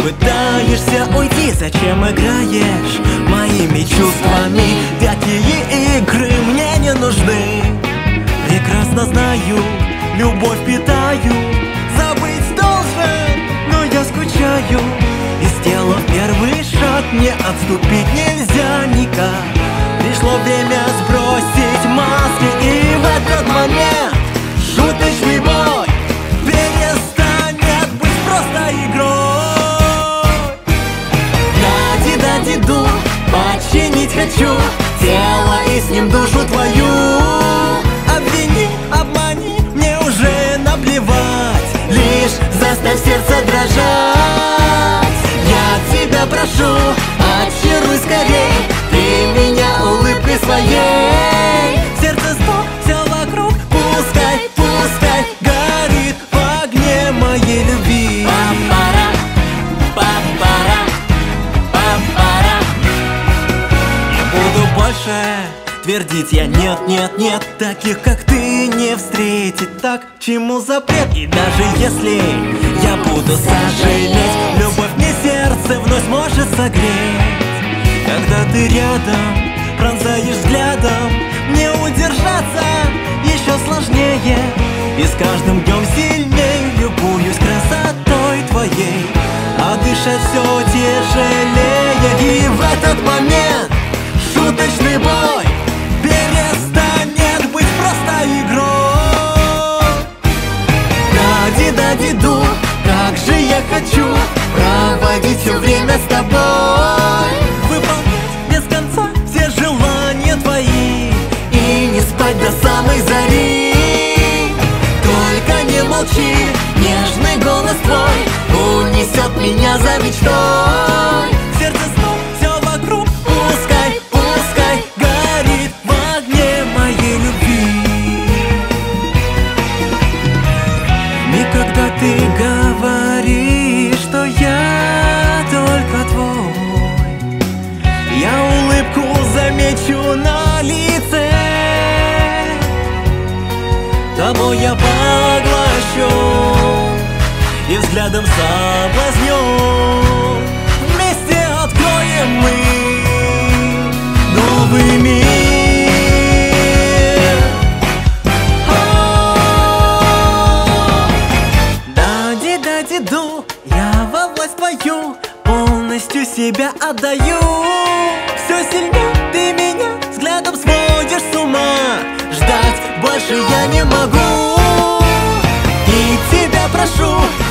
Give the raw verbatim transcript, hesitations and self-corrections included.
Пытаешься уйти, зачем играешь моими чувствами? Такие игры мне не нужны. Прекрасно знаю, любовь питаю, забыть должен, но я скучаю. И сделав первый шаг, не отступить нельзя никак. Пришло время сбросить маски, и в этот момент шуточный бой перестанет быть просто игрой. Дади-дади-ду, починить хочу тело и с ним душу твою. Обвини, обмани, мне уже наплевать, лишь заставь сердце дрожать. Я тебя прошу, очаруй скорей ты меня улыбкой своей. Сердце стоп, все вокруг, пускай, пускай горит в огне моей любви. Папара, папара, папара. Не буду больше твердить я нет, нет, нет. Таких, как ты, не встретить, так чему запрет? И даже если я буду сожалеть, любовь мне сердце вновь сможет согреть. Когда ты рядом, пронзаешь взглядом, не удержаться еще сложнее. И с каждым днем сильнее любуюсь красотой твоей, а дышать все тяжелее. И в этот момент шуточный бой перестанет быть просто игрой. Дади-дади-ду, как же я хочу проводить все время с тобой, выполнять без конца все желания твои и не спать до самой зари. Только не молчи, нежный голос твой унесет меня за мечтой. Сердце снова все вокруг, пускай, пускай горит в огне моей любви. И когда ты говоришь, что я только твой, я улыбку замечу на лице. Тобой я поглощен и взглядом соблазнен. Вместе откроем мы новый мир. Дади-дади-ду, я во власть твою полностью себя отдаю. Все сильнее ты меня взглядом сводишь с ума. Ждать больше я не могу. И тебя прошу,